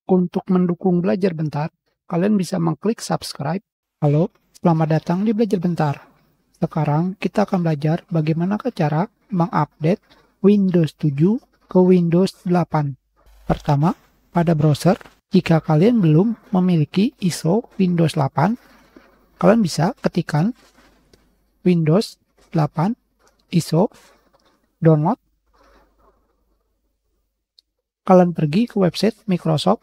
Untuk mendukung Belajar Bentar, kalian bisa mengklik subscribe. Halo, selamat datang di Belajar Bentar. Sekarang kita akan belajar bagaimana cara mengupdate Windows 7 ke Windows 8. Pertama, pada browser, jika kalian belum memiliki ISO Windows 8, kalian bisa ketikkan Windows 8 ISO, download. Kalian pergi ke website Microsoft.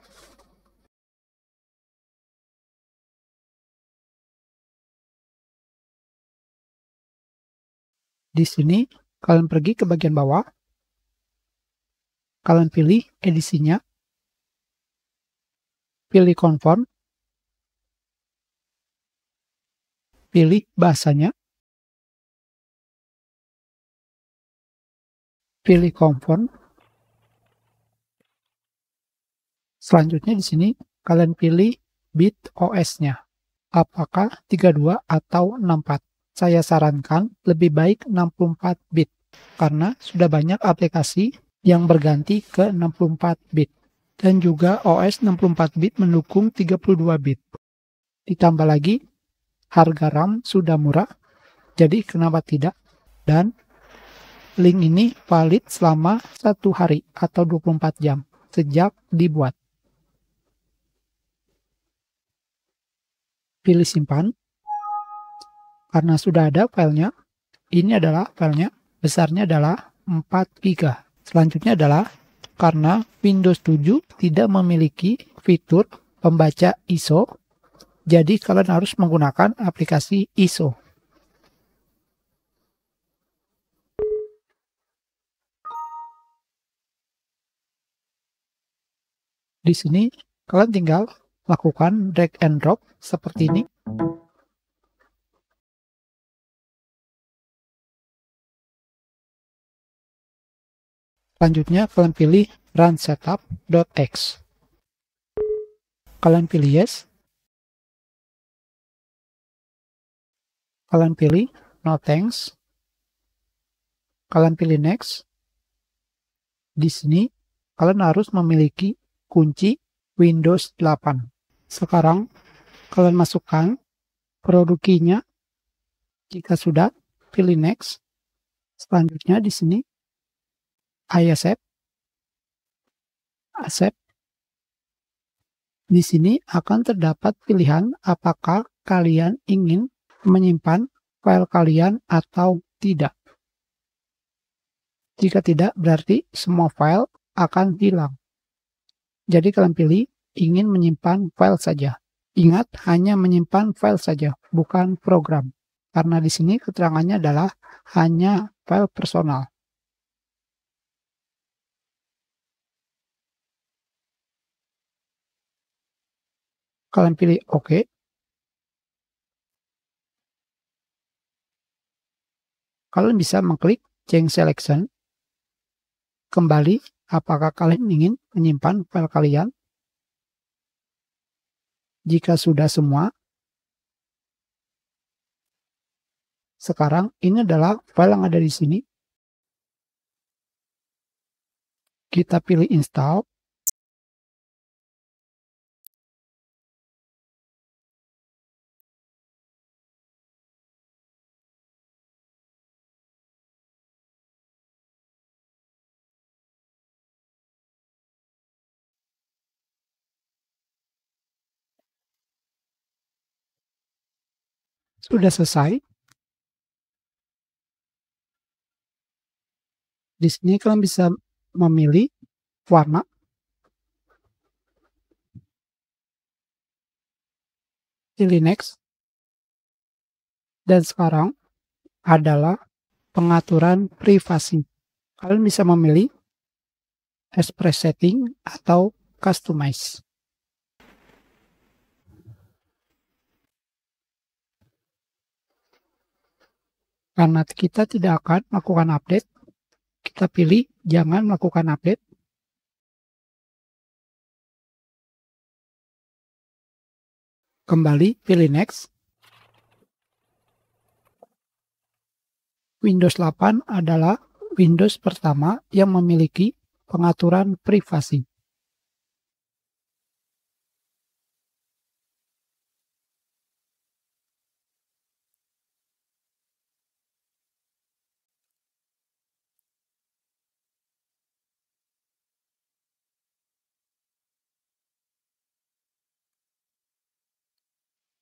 Di sini, kalian pergi ke bagian bawah. Kalian pilih edisinya. Pilih confirm. Pilih bahasanya. Pilih confirm. Selanjutnya di sini, kalian pilih bit OS-nya. Apakah 32 atau 64? Saya sarankan lebih baik 64 bit, karena sudah banyak aplikasi yang berganti ke 64 bit. Dan juga OS 64 bit mendukung 32 bit. Ditambah lagi, harga RAM sudah murah, jadi kenapa tidak? Dan link ini valid selama 1 hari atau 24 jam sejak dibuat. Pilih simpan. Karena sudah ada filenya, ini adalah filenya, besarnya adalah 4 GB. Selanjutnya adalah karena Windows 7 tidak memiliki fitur pembaca ISO, jadi kalian harus menggunakan aplikasi ISO. Di sini kalian tinggal lakukan drag and drop seperti ini. Selanjutnya kalian pilih run setup.x. Kalian pilih yes. Kalian pilih no thanks. Kalian pilih next. Di sini kalian harus memiliki kunci Windows 8. Sekarang kalian masukkan produk key-nya. Jika sudah, pilih next. Selanjutnya di sini I accept. Accept. Di sini akan terdapat pilihan apakah kalian ingin menyimpan file kalian atau tidak. Jika tidak, berarti semua file akan hilang. Jadi kalian pilih ingin menyimpan file saja. Ingat, hanya menyimpan file saja, bukan program. Karena di sini keterangannya adalah hanya file personal. Kalian pilih OK. Kalian bisa mengklik Change Selection. Kembali, apakah kalian ingin menyimpan file kalian? Jika sudah semua, sekarang ini adalah file yang ada di sini. Kita pilih install. Sudah selesai. Di sini kalian bisa memilih warna. Pilih next. Dan sekarang adalah pengaturan privasi. Kalian bisa memilih express setting atau customize. Karena kita tidak akan melakukan update, kita pilih jangan melakukan update. Kembali, pilih next. Windows 8 adalah Windows pertama yang memiliki pengaturan privasi.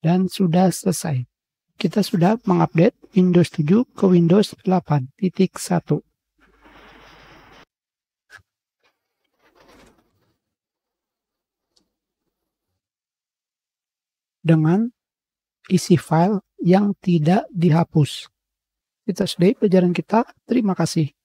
Dan sudah selesai. Kita sudah mengupdate Windows 7 ke Windows 8.1. Dengan isi file yang tidak dihapus. Itu sudah pelajaran kita. Terima kasih.